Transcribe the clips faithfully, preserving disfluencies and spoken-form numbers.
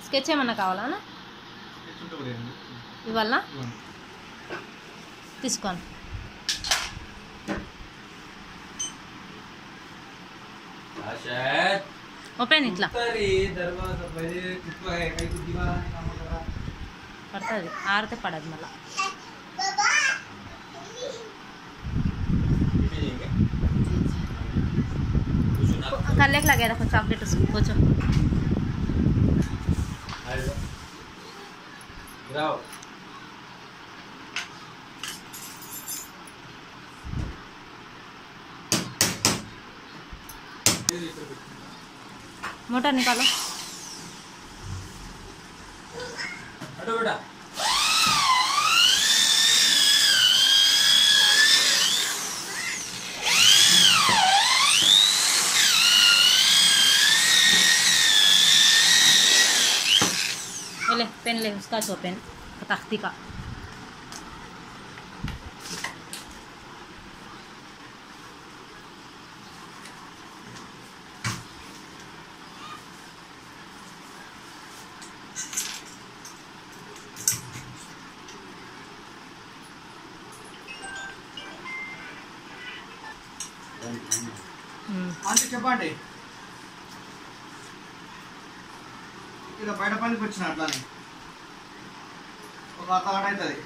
Sketch ఏమన్నా కావాలా ఇవాళ తీసుకోండి. ఓపెన్ ఇట్లా పడుతుంది, ఆరితే పడదు మళ్ళా. कल्ले लगे रखो चॉकलेट उसको पूछो मोटर निकालो बेटा ले पेन ले उसका जो पेन तख्ती का आंटी చెప్పండి ఇలా బయట పనికి వచ్చిన అట్లానే ఒక అర్ధ గంట అవుతుంది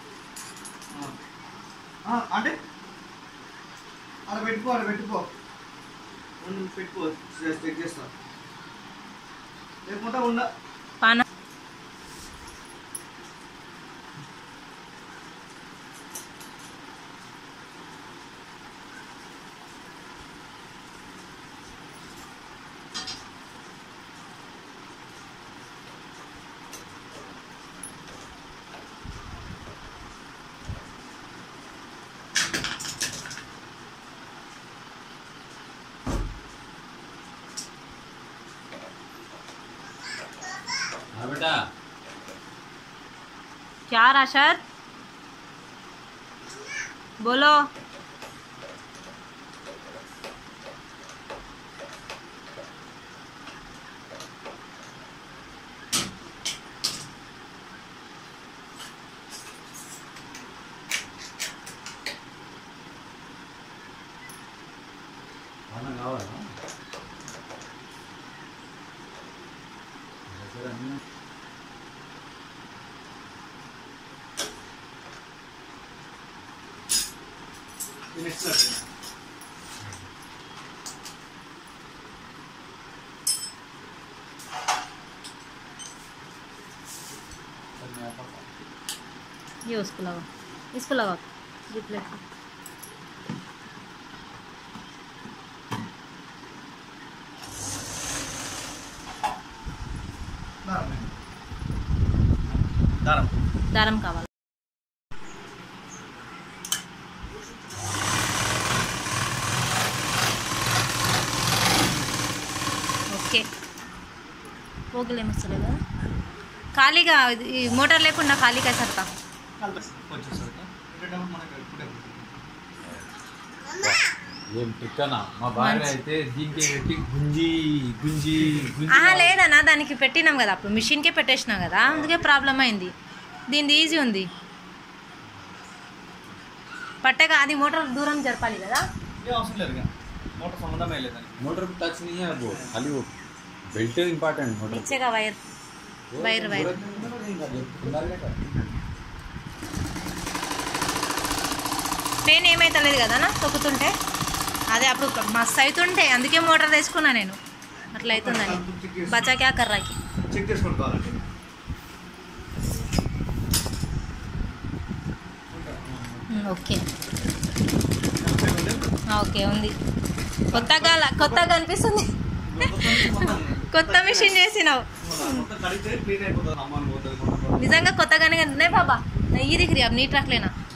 అంటే అలా పెట్టుకో అలా పెట్టుకో పెట్టుకో చెక్ చేస్తా లేకుంటే ఉండ పాన बेटा क्या राशद बोलो ये उसको लगा इसको लगा ये प्लेट को దారం దారం కావాలి ఓకే పోగలే మసలేదా ఖాళీగా ఈ మోటార్ లేకుండా ఖాళీగా సర్తా ఏం టిక్కనా మా భార్య అయితే దీనికి పెట్టి గుంజి గుంజి గుంజి ఆహా లేదన్నా దానికి పెట్టినాం కదా అప్పుడు మిషన్కే పెట్టేసినాం కదా అందుకే ప్రాబ్లం అయింది దీనిది ఈజీ ఉంది పట్టగా అది మోటార్ దూరం జరపాలి కదా ये అవసరం లేదు మోటార్ సంబంధమే లేదని मोटर पे टच नहीं है वो खाली वो बेल्ट इंपॉर्टेंट मोटर नीचे का वायर वायर वायर పెయిన్ ఏమైతలేదు కదా నా తొక్కుతుంటే అదే అప్పుడు మస్తు అవుతుంటే అందుకే మోటార్ తెచ్చుకున్నా నేను అట్లా అవుతుందని బచ్చా క్యా కర్రాకి చెక్ చేసుకోండి కావాలంటే ఓకే ఓకే ఉంది కొత్తగా కొత్తగా అనిపిస్తుంది కొత్త మిషన్ చేసినావు నిజంగా కొత్తగానే బాబా ఇది దిగి अब नीट रख लेना